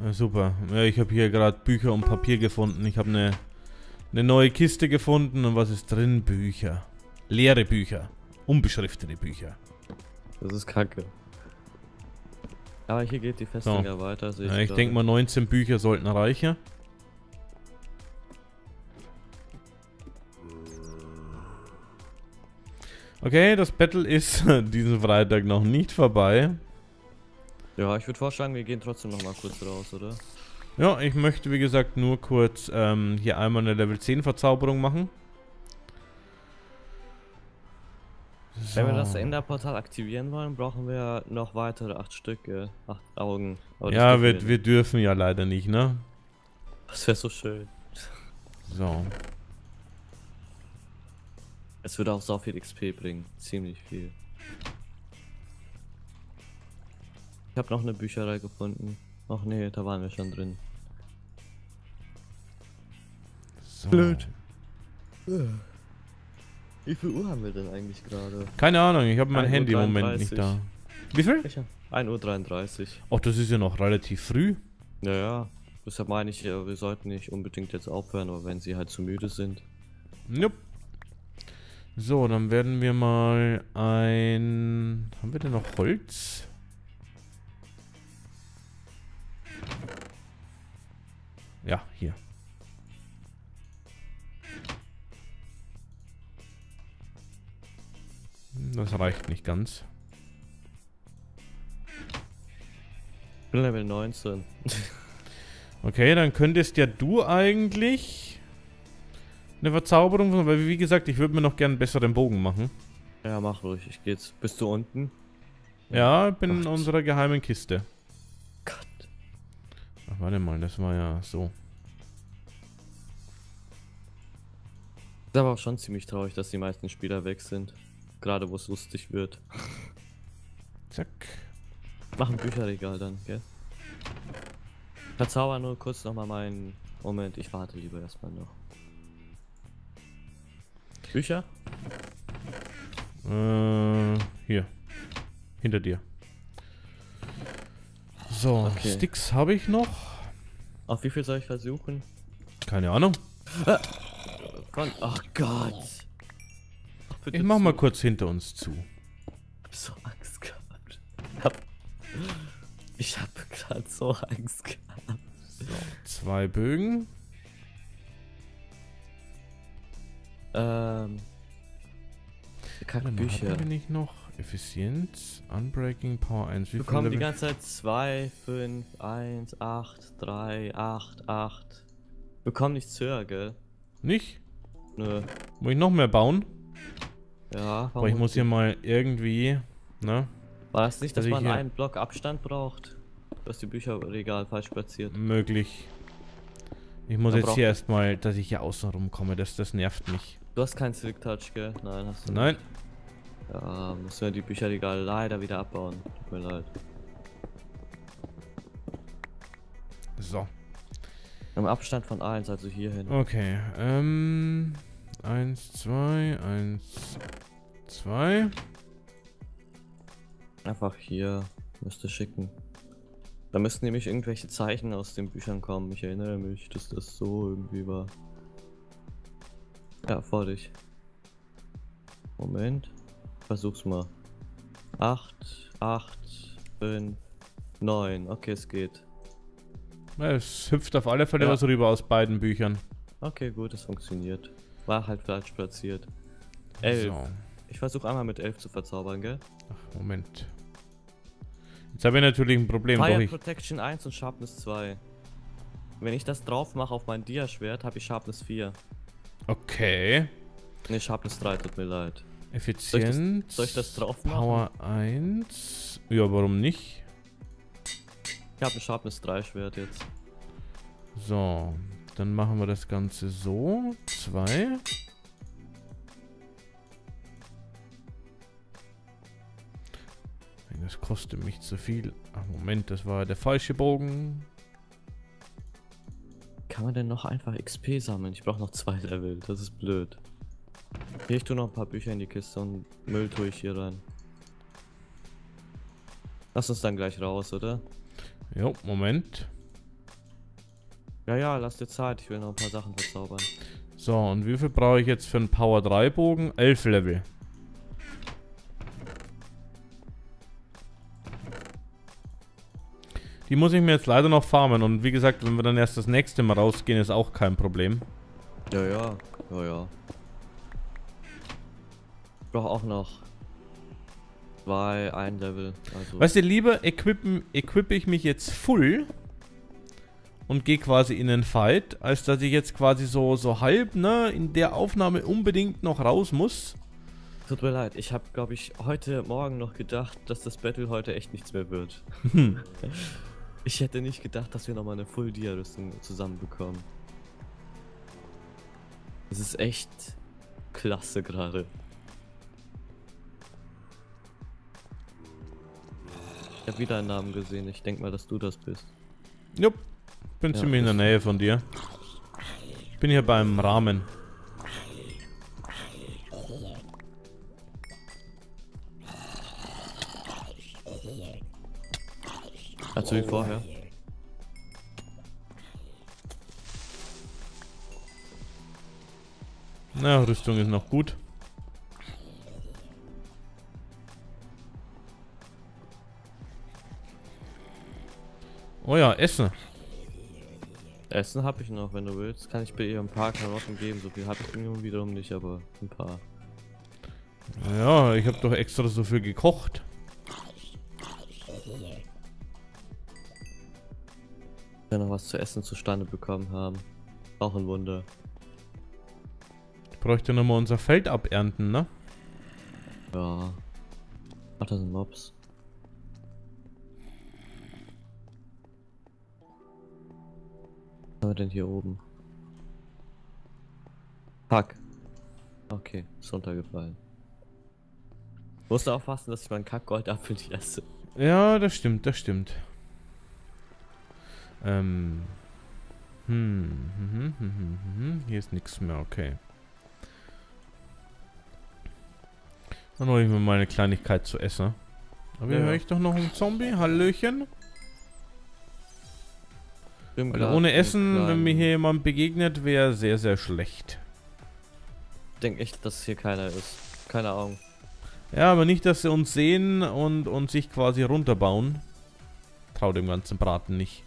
Super. Ja, ich habe hier gerade Bücher und Papier gefunden. Ich habe eine neue Kiste gefunden. Und was ist drin? Bücher. Leere Bücher. Unbeschriftete Bücher. Das ist kacke. Aber hier geht die Festung ja weiter, sehe Ja, ich denke mal 19 Bücher sollten reichen. Okay, das Battle ist diesen Freitag noch nicht vorbei. Ja, ich würde vorschlagen, wir gehen trotzdem noch mal kurz raus, oder? Ja, ich möchte wie gesagt nur kurz hier einmal eine Level 10 Verzauberung machen. So. Wenn wir das Enderportal aktivieren wollen, brauchen wir noch weitere 8 Stücke, 8 Augen. Aber Ja, wir dürfen ja leider nicht, ne? Das wäre so schön. So. Es würde auch so viel XP bringen, ziemlich viel. Ich habe noch eine Bücherei gefunden. Ach nee, da waren wir schon drin. So. Blöd. Wie viel Uhr haben wir denn eigentlich gerade? Keine Ahnung, ich habe mein 1:33 Handy im Moment nicht da. Wie viel? 1:33 Uhr. Ach, das ist ja noch relativ früh. Ja, deshalb meine ich, wir sollten nicht unbedingt jetzt aufhören, aber wenn sie halt zu müde sind. Nope. So, dann werden wir mal ein... Haben wir denn noch Holz? Ja, hier. Das reicht nicht ganz. Ich bin Level 19. Okay, dann könntest ja du eigentlich eine Verzauberung, weil wie gesagt, ich würde mir noch gerne einen besseren Bogen machen. Ja, mach ruhig, ich geht's. Bist du unten? Ja, ich bin in Gott. unserer geheimen Kiste. Gott. Ach, warte mal, das war ja so. Ist aber auch schon ziemlich traurig, dass die meisten Spieler weg sind. Gerade wo es lustig wird. Zack. Mach ein Bücherregal dann, gell? Verzauber nur kurz nochmal meinen... Moment, ich warte lieber erstmal noch. Bücher? Hier. Hinter dir. So, Okay. Sticks habe ich noch. Auf wie viel soll ich versuchen? Keine Ahnung. Ach Gott. Ach, bitte Ich mach mal zu. kurz hinter uns zu. Ich hab so Angst gehabt. Ich hab gerade so Angst gehabt. So, 2 Bögen. Kacke Bücher. Bin ich noch? Effizienz, Unbreaking, Power 1. Wie Wir viel bekommen die Level? ganze Zeit 2, 5, 1, 8, 3, 8, 8. Wir bekommen nichts höher, gell? Nicht? Nö. Muss ich noch mehr bauen? Ja, Aber ich muss hier mal irgendwie, ne? War das nicht, dass Also man hier- einen Block Abstand braucht? Du hast die Bücherregal falsch platziert. Möglich. Ich muss Da jetzt braucht- hier erstmal, dass ich hier außen rumkomme. Das nervt mich. Du hast keinen Silk Touch, gell? Nein, hast du Nein. nicht. Ja, müssen wir die Bücherregal leider wieder abbauen. Tut mir leid. So. Im Abstand von 1, also hierhin. Okay. 1, 2, 1, 2. Einfach hier. Müsste schicken. Da müssten nämlich irgendwelche Zeichen aus den Büchern kommen. Ich erinnere mich, dass das so irgendwie war. Ja, vor dich. Moment. Versuch's mal. 8, 8, 5, 9. Okay, es geht. Ja, es hüpft auf alle Fälle Ja. was rüber aus beiden Büchern. Okay, gut, es funktioniert. War halt falsch platziert. 11. So. Ich versuche einmal mit 11 zu verzaubern, gell? Ach, Moment. Jetzt habe ich natürlich ein Problem. Doch Fire ich. Protection 1 und Sharpness 2. Wenn ich das drauf mache auf mein Dia-Schwert, habe ich Sharpness 4. Okay. Ne, Sharpness 3, tut mir leid. Effizienz. Soll ich das drauf machen? Power 1. Ja, warum nicht? Ich habe ein Sharpness 3 Schwert jetzt. So. Dann machen wir das Ganze so. 2. Das kostet mich zu viel. Ach, Moment, das war der falsche Bogen. Kann man denn noch einfach XP sammeln? Ich brauche noch 2 Level, das ist blöd. Hier, ich tue noch ein paar Bücher in die Kiste und Müll tue ich hier rein. Lass uns dann gleich raus, oder? Jo, Moment. Ja, ja, lass dir Zeit. Ich will noch ein paar Sachen verzaubern. So, und wie viel brauche ich jetzt für einen Power 3 Bogen? 11 Level. Die muss ich mir jetzt leider noch farmen. Und wie gesagt, wenn wir dann erst das nächste Mal rausgehen, ist auch kein Problem. Ja, ja. Ja, ja. Ich brauche auch noch ein Level. Also. Weißt du, lieber equippe ich mich jetzt full und gehe quasi in den Fight, als dass ich jetzt quasi so halb, ne, in der Aufnahme unbedingt noch raus muss. Tut mir leid, ich habe, glaube ich, heute Morgen noch gedacht, dass das Battle heute echt nichts mehr wird. Ich hätte nicht gedacht, dass wir nochmal eine Full-Dia-Rüstung zusammenbekommen. Das ist echt klasse gerade. Ich habe wieder einen Namen gesehen, ich denke mal, dass du das bist. Jupp, bin ziemlich in der Nähe von dir. Ich bin hier beim Rahmen. Also wie vorher. Na, Rüstung ist noch gut. Oh ja, Essen. Essen habe ich noch, wenn du willst. Kann ich bei ihr ein paar Karotten geben. So viel habe ich nun wiederum nicht, aber ein paar. Ja, ich habe doch extra so viel gekocht. Wir noch was zu essen zustande bekommen haben. Auch ein Wunder. Ich bräuchte nochmal unser Feld abernten, ne? Ja. Ach, das sind Mobs. Was haben wir denn hier oben? Fuck. Okay, ist runtergefallen. Musst du aufpassen, dass ich meinen Kackgoldapfel nicht esse. Ja, das stimmt, das stimmt. Hier ist nichts mehr, okay. Dann hole ich mir mal eine Kleinigkeit zu essen. Aber hier höre ich doch noch einen Zombie. Hallöchen. Weil ohne Essen, wenn mir hier jemand begegnet, wäre sehr, sehr schlecht. Ich denke echt, dass hier keiner ist. Keine Ahnung. Ja, aber nicht, dass sie uns sehen und sich quasi runterbauen. Trau dem ganzen Braten nicht.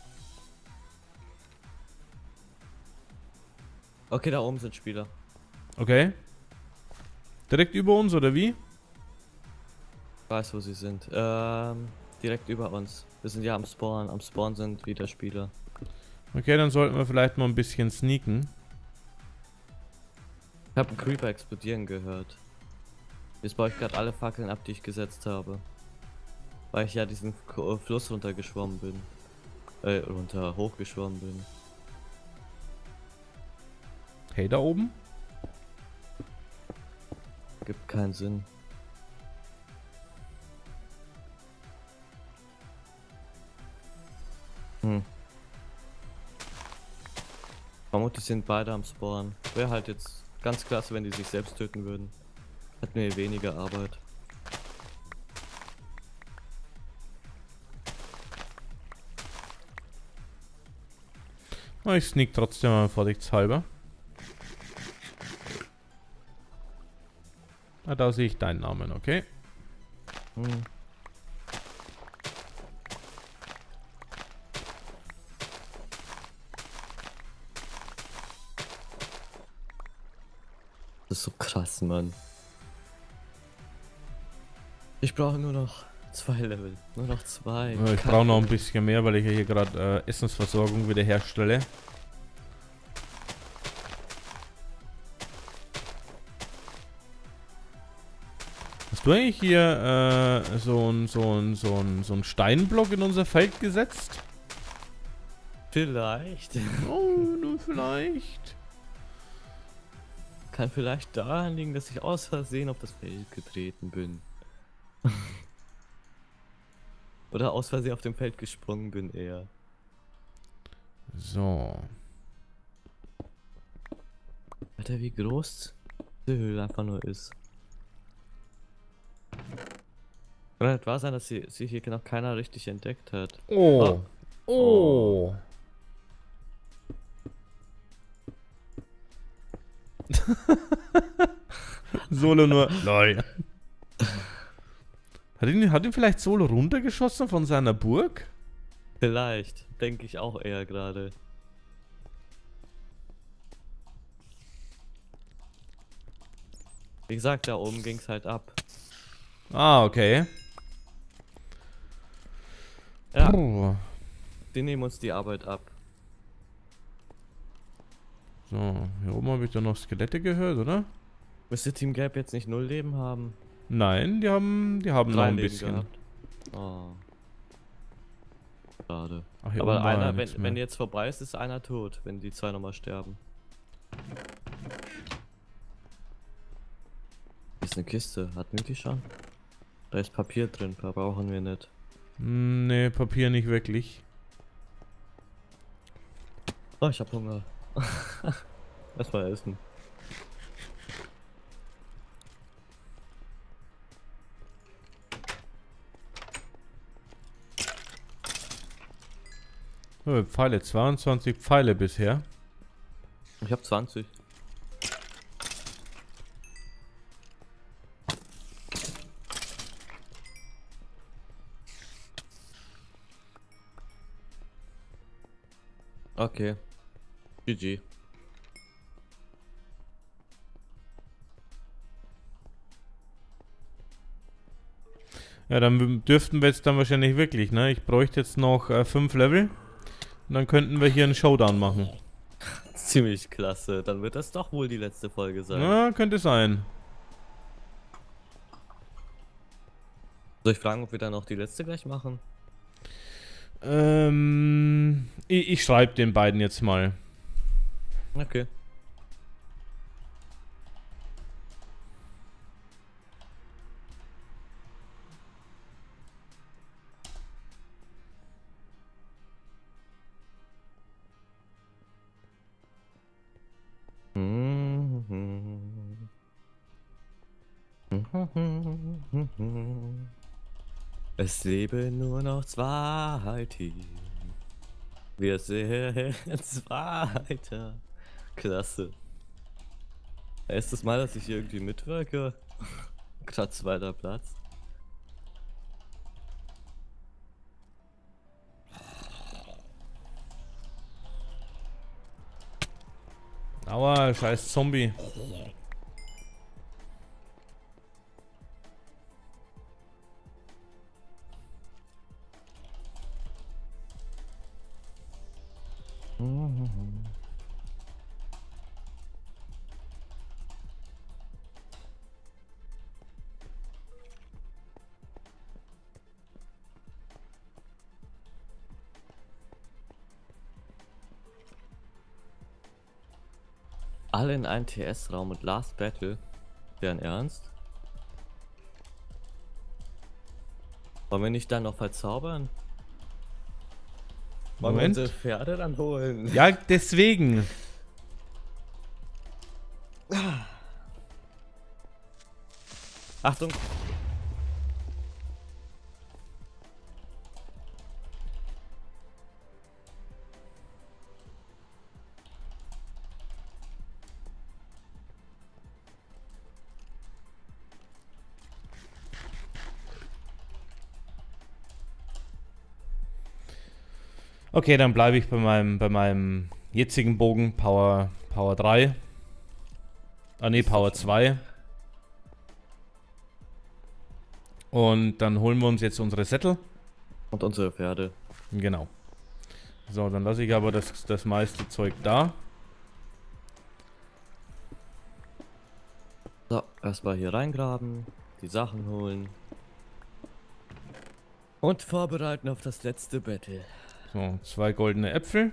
Okay, da oben sind Spieler. Okay. Direkt über uns, oder wie? Ich weiß, wo sie sind. Direkt über uns. Wir sind ja am Spawn. Am Spawn sind wieder Spieler. Okay, dann sollten wir vielleicht mal ein bisschen sneaken. Ich habe einen Creeper explodieren gehört. Jetzt baue ich gerade alle Fackeln ab, die ich gesetzt habe. Weil ich ja diesen Fluss runtergeschwommen bin. Hochgeschwommen bin. Hey, da oben? Gibt keinen Sinn. Vermutlich sind beide am Spawn. Wäre halt jetzt ganz klasse, wenn die sich selbst töten würden. Hat mir weniger Arbeit. Na, ich sneak trotzdem mal vorsichtshalber. Ah, da sehe ich deinen Namen, okay? Das ist so krass, Mann. Ich brauche nur noch 2 Level. Nur noch 2. Ja, ich brauche noch ein bisschen mehr, weil ich ja hier gerade Essensversorgung wieder herstelle. Hast du eigentlich hier so ein Steinblock in unser Feld gesetzt? Vielleicht. Oh, nur vielleicht. Kann vielleicht daran liegen, dass ich aus Versehen auf das Feld getreten bin. Oder aus Versehen auf dem Feld gesprungen bin eher. So. Alter, wie groß die Höhle einfach nur ist. Kann halt wahr sein, dass sie hier noch keiner richtig entdeckt hat. Oh. Oh. Solo nur. Lol. Hat ihn vielleicht Solo runtergeschossen von seiner Burg? Vielleicht, denke ich auch eher gerade. Wie gesagt, da oben ging's halt ab. Ah, okay. Ja, Puh. die nehmen uns die Arbeit ab. So, hier oben habe ich doch noch Skelette gehört, oder? Müsste Team Gap jetzt nicht 0 Leben haben? Nein, die haben noch 3 ein Leben bisschen. gehabt. Oh. Schade. Ach, hier Aber oben war ja einer, nichts wenn mehr. jetzt vorbei ist, ist einer tot, wenn die 2 nochmal sterben. Hier ist eine Kiste, hatten wir die schon? Da ist Papier drin, brauchen wir nicht. Nee, Papier nicht wirklich. Oh, ich hab Hunger. Lass mal essen. Pfeile, 22 Pfeile bisher. Ich hab 20. Okay. GG. Ja, dann dürften wir jetzt dann wahrscheinlich wirklich, ne? Ich bräuchte jetzt noch 5 Level. Und dann könnten wir hier einen Showdown machen. Ziemlich klasse. Dann wird das doch wohl die letzte Folge sein. Ja, könnte sein. Soll ich fragen, ob wir dann auch die letzte gleich machen? Ich schreibe den beiden jetzt mal. Okay. Es leben nur noch 2 Teams. Wir sehen jetzt weiter. Klasse. Erstes Mal, dass ich hier irgendwie mitwirke. Gerade 2. Platz. Aua, scheiß Zombie. Alle in einen TS-Raum und Last Battle. Deren Ernst? Wollen wir nicht dann noch verzaubern? Wollen wir Moment. unsere Pferde dann holen? Ja, deswegen. Achtung! Okay, dann bleibe ich bei meinem jetzigen Bogen Power 3. Ah ne, Power 2. Und dann holen wir uns jetzt unsere Sättel. Und unsere Pferde. Genau. So, dann lasse ich aber das meiste Zeug da. So, erstmal hier reingraben, die Sachen holen. Und vorbereiten auf das letzte Battle. So, 2 goldene Äpfel.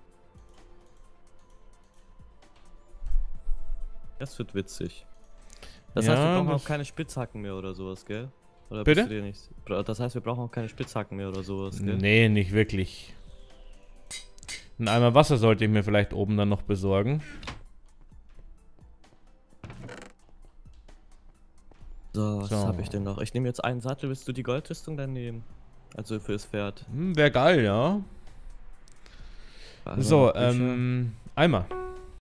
Das wird witzig. Das Ja, heißt, wir brauchen das- auch keine Spitzhacken mehr oder sowas, gell? Oder Bitte? bist du dir nicht? Das heißt, wir brauchen auch keine Spitzhacken mehr oder sowas, gell? Nee, nicht wirklich. Ein Eimer Wasser sollte ich mir vielleicht oben dann noch besorgen. So, was So. habe ich denn noch? Ich nehme jetzt einen Sattel, willst du die Goldrüstung dann nehmen? Also fürs Pferd. Wäre geil, ja. Also So, Bücher. Eimer.